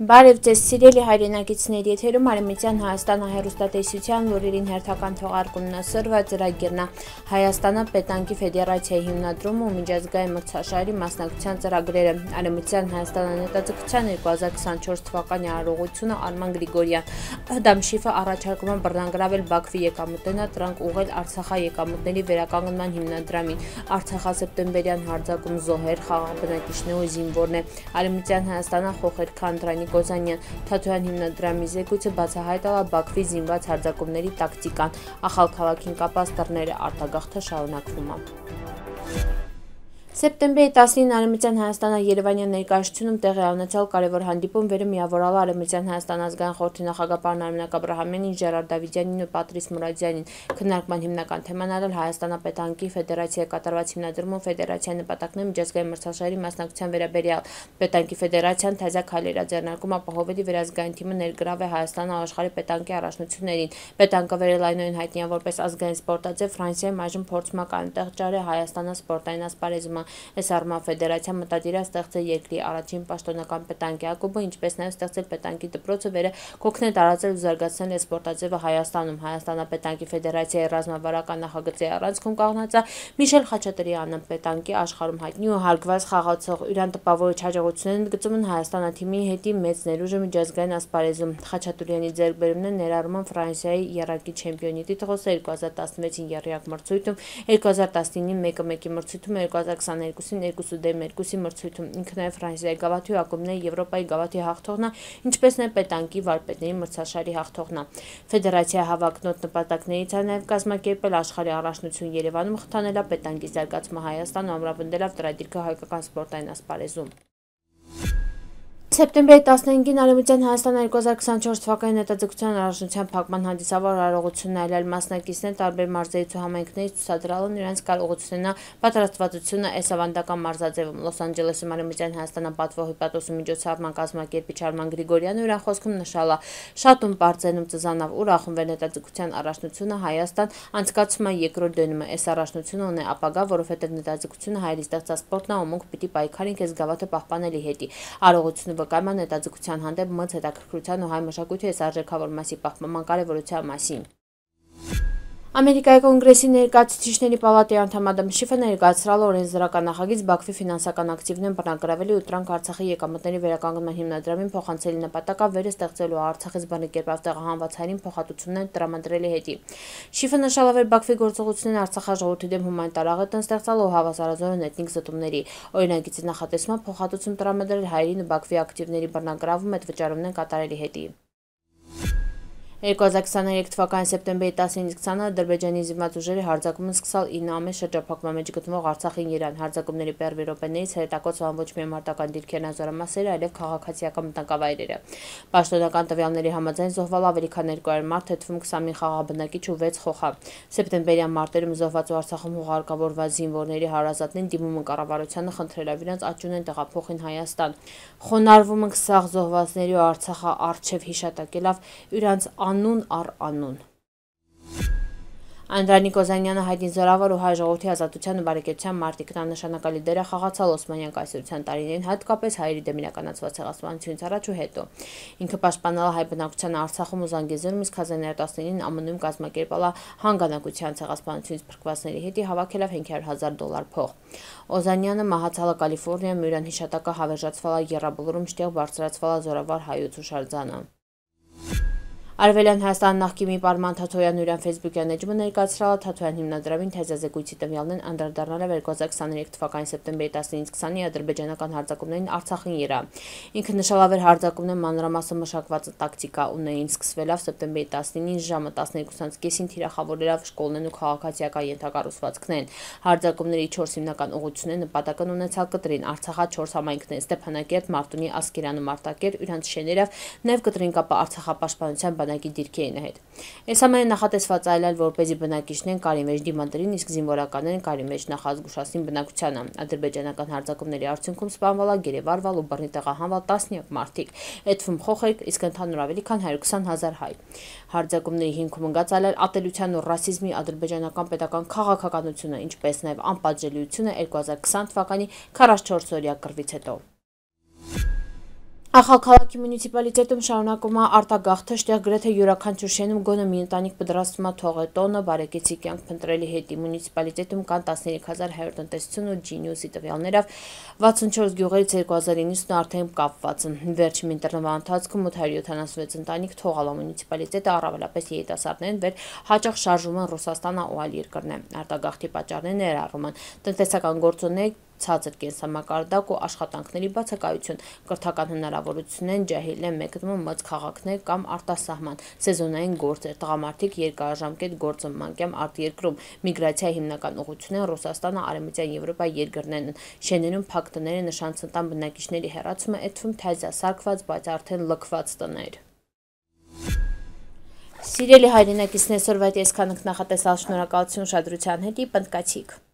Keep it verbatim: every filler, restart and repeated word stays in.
Բարև ձեզ սիրելի հայրենակիցներ, եթերում Արևմտյան Հայաստանը հեռուստատեսության լուրերին հերթական թողարկումն է սրվա ծրագիրն է Հայաստանը պետանկի ֆեդերացիայի հիմնադրումը ու միջազգային մրցաշարի մասնակցության ծրագրերը Արևմտյան Հայաստանը նետաձգության երկու հազար քսանչորս թվականի արարողությունը Արման Գրիգորյան Դամշիֆը առաջարկում է բռնագրավել Բաքվի եկամուտները տրանք ուղղել Արցախի եկամուտների վերականգնման հիմնադրամին Արցախա-սեպտեմբերյան հարձակում զոհեր խաղաղ բնակիչներ ու զինվորներ Արևմտյան Հայաստանը խոխեր Քանդրանի Կոզանյան Թաթոյան հիմնադրամի զեկույցը բացահայտել է Բաքվի զինված հարձակումների տակտիկան, ախալ քաղաքին կապած դռները արտագաղթը շարունակվում է։ Սեպտեմբերի տասնինին Արևմտյան Հայաստանը Երևանյան ներկայացությունում տեղի ունեցել կարևոր հանդիպում վերը միավորալ Արևմտյան Հայաստան ազգային խորհրդի նախագահ պարոն Արմինակ Աբրահամյանին, Ժերար Դավիթյանին ու Պատրիս Մուրադյանին։ Քննարկման հիմնական թեման արել Հայաստանը պետանկի ֆեդերացիայի կատարված հիմնադրումով ֆեդերացիայի նպատակները միջազգային մրցաշարի մասնակցության վերաբերյալ պետանկի ֆեդերացիան թազակ քայլեր է ձեռնարկում ապահովելի վերազգային թիմը ներգրավ է Հայաստանը աշխարհի պետանկի առաջնություններին։ Պետանկը վերելայնորեն հայտնի է որպես ազգային սպորտաձև Ֆրանսիայում այժմ փորձում է կանտեղ ճարել Հայաստանը սպորտային ասպարեզում։ Այս առումով ֆեդերացիան մտադիր է ստեղծել երկրի առաջին պաշտոնական պետանկի ակումբը, ինչպես նաև ստեղծել պետանկի դպրոցը վերը կօգնի տարածել ու զարգացնել այս սպորտաձևը Հայաստանում։ Հայաստանապետանկի ֆեդերացիայի ռազմավարական նախագծի առանցքում կանգնած է Միշել Խաչատրյանը, պետանկի աշխարհում հայտնի ու հարգված խաղացող իրան տպավորիչ հաջողություններ ընդգծում են Հայաստանը թիմի հետի մեծ ներուժը միջազգային ասպարեզում։ Խաչատրյանի ձեռքբերումները ներառում են Ֆրանսիայի եռակի չեմպիոնի տիտղոսը երկու հազար տասնվեցին եռյակ մրցույթում, երկու հազար տասնինին մեկը մեկի մրցույթում, երկու հազար քսաներկուսին երկուսը դեմ երկուսի մրցույթում, ինքը նաև Ֆրանսիայի գավաթի ու ակումբների Եվրոպայի գավաթի հաղթողն է, ինչպես նաև պետանկի վարպետների մրցաշարի հաղթողն է։ Ֆեդերացիայի հավակնոտ նպատակներից է նաև կազմակերպել աշխարհի առաջնություն Երևանում, խթանել է պետանկի զարգացումը Հայաստանում, ամրապնդել դրադիրքը հայկական սպորտային ասպարեզում։ Սեպտեմբերի տասնհինգին Արևմտյան Հայաստանը երկու հազար քսանչորս թվականի նետաձգության առաջնության փակման հանդիսավոր արարողությունն այլել մասնակիցներ տարբեր մարզերից ու համայնքներից ցուցադրել են իրենց կարողությունն պատրաստվածությունը այս ավանդական մարզաձևում։ Լոս Անջելեսում Արևմտյան Հայաստանը պատվո հիպատոսի միջոցառման կազմակերպիչ Արման Գրիգորյանը իր խոսքում նշել է. «Շատում բարձենում ծզանավ ուրախում վեր նետաձգության առաջնությունը Հայաստան անցկացում է երկրորդ դնում է այս առաջնությունը ունի ապագա, որովհետև նետաձգությունը հայերի ստեղծած սպորտն է ու մենք պիտի պայքարենք այս գավաթը պահպանելի հետի»։ Արարողությունը վկայում է նետաձգության հանդեպ մեծ հետաքրքրության ու հայ մշակույթի այս արժեքավոր մասի պահպանման կարևորության մասին։ Ամերիկայի կոնգրեսի ներկայացուցիչների պալատի անդամ Ադամ Շիֆը ներկայացրել է օրենսդրական նախագիծ Բաքվի ֆինանսական ակտիվներն բռնագրավելու ու տրանք Արցախի եկամուտների վերականգնման հիմնադրամին փոխանցելու նպատակով վերը ստեղծելու Արցախից բռնկերպավ տեղահանված հայերին փոխհատուցումներ տրամադրելու հետի։ Շիֆը նշել է, որ Բաքվի գործողություններն Արցախաժողովրդի դեմ հումանիտար աղետ են ստեղծել ու հավասարազորեն էթնիկ զտումների։ Օրինագիծի նախատեսումը փոխհատուցում տրամադրել հայերին ու Բաքվի ակտիվների բռնագրավում այդ վճարումներն կատարելի հետի։ երկու հազար քսաներեք թվականի սեպտեմբերի տասնինից քսանը Ադրբեջանի զինված ուժերի հարձակումը սկսել ինը ամիս շրջափակման մեջ գտնվող Արցախին Իրան։ Հարձակումների պերվի րոպեներից հրետակոծվել ոչ միայն մարտական դիրքերն ու զորամասերը, այլև քաղաքացիական մտակավայրերը։ Պաշտոնական տվյալների համաձայն զոհվել ավելի քան երկու հարյուր մարդ, թեթվում քսանինը խաղաղ բնակիչ ու վեց խոխա։ Սեպտեմբերյան մարտերում զոհված ու Արցախում հուղարկավորված զինվորների հարազատներին դիմում են կառավարությանը խնդրելով իրենց աճունեն տեղափոխին Հայաստան։ Խոնարհվում ենք սաղ զոհվածների ու Արցախը առջև հիշատակելով իրանց անուն առ անուն։ Անդրանիկ Կոզանյանը հայտնի զորավար ու հայ ժողովրդի ազատության ու բարեկեցության մարտիկն աննշանակալի դեր է խաղացել Օսմանյան կայսրության տարիներին, հատկապես հայերի դեմ իրականացված ցեղասպանությունից առաջ ու հետո։ Ինքը պաշտպանել է հայ բնակչությանը Արցախում ու Զանգեզուրում, իսկ հազար նոյ տասնինին ԱՄՆ-ում կազմակերպել է հանգանակության ցեղասպանությունից փրկվածների հետի հավաքելով հինգ հարյուր հազար դոլար փող։ Օզանյանը մահացել է Կալիֆոռնիայում, իրան հիշատակը հավերժացվել է Եռաբլուրում, շտեղ բարձրացվել է զորավար հայոց հուշարձանը։ Արևելյան Հայաստան նախկին պարման Թաթոյանը իր ֆեյսբուքյան էջում ներկայացրել է Թաթոյան հիմնադրամին թեզազեկույցի տվյալներն անդրադառնալով երկու հազար քսաներեք թվականի սեպտեմբերի տասնինից քսանին ադրբեջանական հարձակումներին Արցախին Իրա։ Ինքը նշել է, որ հարձակումները մանրամասն մշակված տակտիկա ունեին, սկսվելով սեպտեմբերի տասնինին ժամը տասներկուսից կեսին թիրախավորելով շկոլներն ու քաղաքացիական ենթակառուցվածքներն։ Հարձակումների չորս հիմնական ուղղությունները նպատակն ունեցալ կտրին Արցախա չորս համայնքներ՝ Ստեփանակերտ, Մարտունի, Ասկերան ու Մարտակերտ, իրանց շեներով նաև կտրին կապը Արցախապաշտպանության բանակի դիրքերին հետ։ Այս ամենը նախատեսված այլել, որպեսզի բնակիչներն կարի մեջ դիմադրին, իսկ զինվորականներն կարի մեջ նախազգուշացնին բնակչությանը։ Ադրբեջանական հարձակումների արդյունքում սպանվել է, գերեվարվել ու բռնի տեղահանվել տասնյակ մարդիկ, էթվում խոխեր, իսկ ընդհանուր ավելի քան հարյուր քսան հազար հայ։ Հարձակումների հիմքում ընկած այլել ատելության ու ռասիզմի ադրբեջանական պետական քաղաքականությունը, ինչպես նաև անպատժելիությունը երկու հազար քսան թվականի քառասունչորս օրյա կռվից հետո։ Ախալքալաքի մունիցիպալիտետում շարունակում է արտագաղթը, շտեղ գրեթե յուրաքանչյուր շենում գոնե մի ընտանիք պատրաստվում է թողել տոնը, բարեկեցիկ կյանք փնտրելի հետի։ Մունիցիպալիտետում կան տասներեք հազար հայ տնտեսություն ու Ջի-Նյուզի տվյալներով վաթսունչորս գյուղերից երկու հազար իննսունը արդեն կապված են։ Վերջին մի ընտրնվա ընթացքում ութ հարյուր յոթանասունվեց ընտանիք թողալ է մունիցիպալիտետը, առավելապես երիտասարդներն վեր հաճախ շարժվում են Ռուսաստանը ու այլ երկրներ։ Արտագաղթի պատճառները ներառում են տնտեսական գործոններ, ցածր կենսամակարդակ ու աշխատանքների բացակայություն, կրթական հնարավորություններն ջահել են մեկնում մեծ քաղաքներ կամ արտասահման, սեզոնային գործեր, տղամարդիկ երկարաժամկետ գործ են մանկյամ արտերկրում, միգրացիայի հիմնական ուղղությունները Ռուսաստանը, Արևմտյան Եվրոպայի երկրներն են, շեներում փակ տները նշանցնտան բնակիչների հեռացումը, էթվում թազասարկված, բայց արդեն լքված տներ։ Սիրելի հայրենակիցներ, այսօրվա այսքան ենք նախատեսալ, շնորհակալություն ուշադրության հետ, պնդկացիք։